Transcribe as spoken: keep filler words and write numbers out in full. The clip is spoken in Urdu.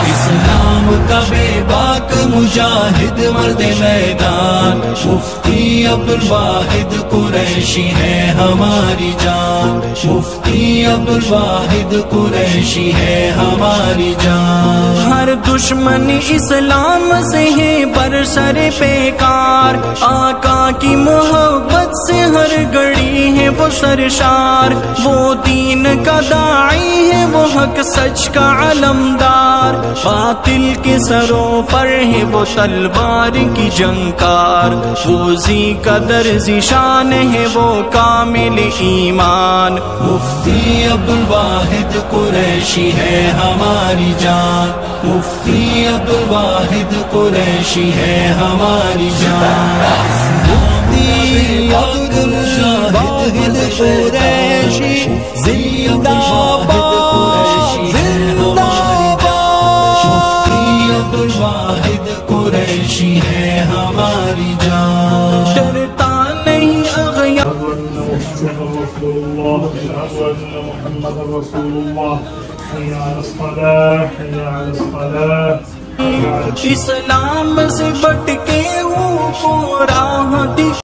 اسلام کا بے باک مجاہد مرد میدان مفتی عبدالواحد قریشی ہے ہماری جان، مفتی عبدالواحد قریشی ہے ہماری جان۔ ہر دشمن اسلام سے ہے برسر پیکار، آقا کی محبت سے ہر گھڑی ہے وہ سرشار، وہ دین کا داعی ہے وہ حق سچ کا علمدار، باطل کے سروں پر ہے وہ تلوار کی جنگار، وہ ذی قدر ذی شان ہے وہ کامل ایمان۔ مفتی عبدالواحد قریشی ہے ہماری جان، مفتی عبدالواحد قریشی ہے ہماری جان۔ مفتی عبدالواحد قریشی زندہ باد، زندہ باد۔ مفتی عبدالواحد قریشی ہے ہماری جان۔ ڈرتا نہیں اغیار رسول اللہ، محمد رسول اللہ، حی علی الصلاة، حی علی الصلاة۔ اسلام سے بٹ کے ہوں کو راہ